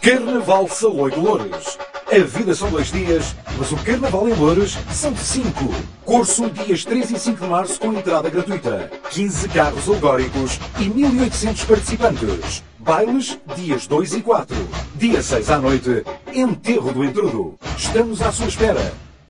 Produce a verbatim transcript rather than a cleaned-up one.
Carnaval Saloi de Loures. A vida são dois dias, mas o Carnaval em Loures são cinco. Corso dias três e cinco de março com entrada gratuita. quinze carros alegóricos e mil e oitocentos participantes. Bailes dias dois e quatro. Dia seis à noite, enterro do entrudo. Estamos à sua espera.